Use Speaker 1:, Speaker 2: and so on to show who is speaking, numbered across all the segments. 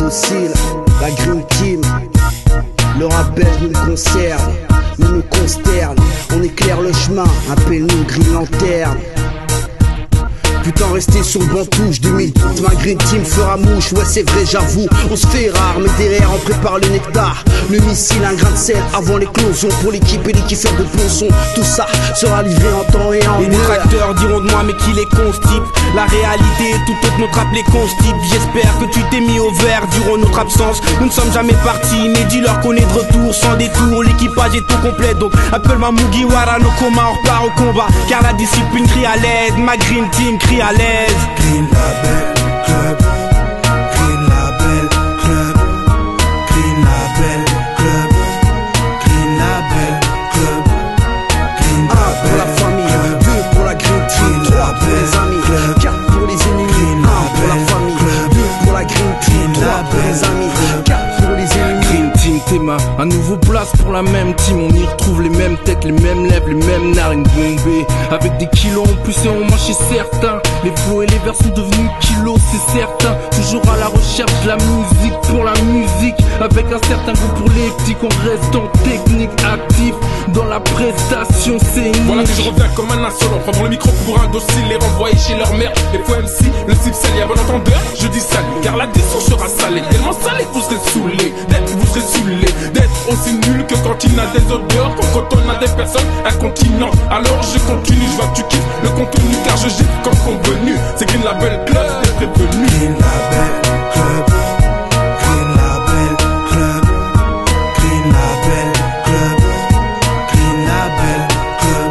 Speaker 1: docile, la Green Team. Le rap belge nous concerne, nous consterne. On éclaire le chemin, appelle-nous Green Lanterne. Putain, rester sur le banc touche 2000, ma Green Team fera mouche. Ouais c'est vrai j'avoue, on se fait rare, mais derrière on prépare le nectar. Le missile, un grain de sel avant l'éclosion. Pour l'équipe et les kiffeurs de plonçon, tout ça sera livré en temps et en heure.
Speaker 2: Les détracteurs diront de moi mais qui les constipe. La réalité est tout autre, notre rap les constipe. J'espère que tu t'es mis au vert durant notre absence. Nous ne sommes jamais partis, mais dis-leur qu'on est de retour sans détour. L'équipage est tout complet, donc appelle-moi Mugiwara no Koma, on repart au combat. Car la discipline crie à l'aide, ma Green Team crie à l'aise.
Speaker 3: Green Label Club, Green Label Club, Green Label Club, Green Label Club, Green Label.
Speaker 1: 1 pour la famille, 2 pour la Green Team, 3 pour les amis, 4 pour les ennemis. 1 pour la famille, 2 pour la Green Team, 3 pour les amis, 4 pour les ennemis.
Speaker 4: Green Team, Théma, un nouveau place pour la même team. On y retrouve les mêmes têtes, les mêmes lèvres, les mêmes narines bombées. Avec des kilos en plus et on mange chez certains. Les flots et les vers sont devenus kilos, c'est certain. Toujours à la recherche de la musique pour la musique. Avec un certain goût pour les petits, qu'on reste en technique actif. Dans la prestation scénique.
Speaker 5: Voilà que je reviens comme un insolent, prendre le micro pour un dossier, les renvoyer chez leur mère. Les fois MC, le type salé, à bon entendeur, je dis salut. Car la descente sera salée, tellement salée vous serez saoulés. Vous serez saoulés, d'être aussi nul que quand il a des odeurs. Quand on a des personnes incontinentes. Alors je continue, je vois que tu kiffes le contenu. Car je gifle comme convenu. C'est Green Label Club, t'es prévenu.
Speaker 3: Green Label Club, Green Label Club, Green Label Club, Green Label Club,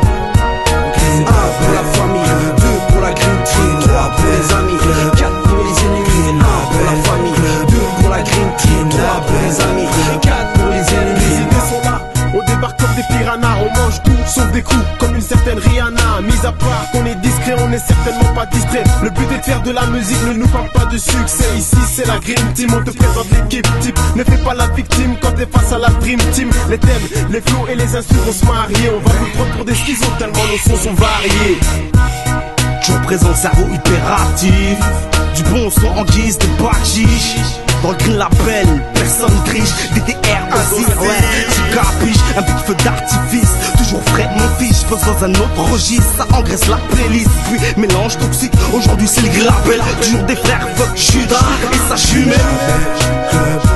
Speaker 3: Green
Speaker 1: 1 pour la famille, 2 pour la Green Team, 3 pour les amis, 4 pour les ennemis. 1 pour la famille, 2 pour la Green Team, 3 pour les amis, 4 pour les ennemis.
Speaker 6: Les idées sont là, on débarque comme des piranhas. On mange tout, sauf des coups, comme une certaine Rihanna. Mis à part qu'on est discret, on est certainement pas distrait. Le but est de faire de la musique, ne nous parle pas de succès. Ici c'est la Green Team, on te présente l'équipe type. Ne fais pas la victime quand t'es face à la Dream Team. Les thèmes, les flows et les instruments vont se marier. On va vous prendre pour des schizos tellement nos sons sont variés.
Speaker 1: Toujours présent, cerveau hyperactif. Du bon son en guise de bachiche. Dans le Green Label, personne triche. DDR aussi, ouais, tu capiches. Un but de feu d'artifice, toujours frais mon fils. Je passe dans un autre registre, ça engraisse la playlist. Puis mélange toxique, aujourd'hui c'est le Green Label. Toujours des frères, fuck, Judas et sa jumelle.
Speaker 3: Club.